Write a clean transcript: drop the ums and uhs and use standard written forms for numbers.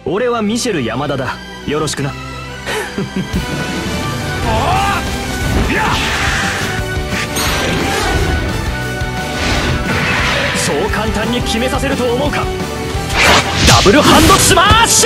俺はミシェル山田だ。よろしくな。そう簡単に決めさせると思うか。ダブルハンドスマッシュ。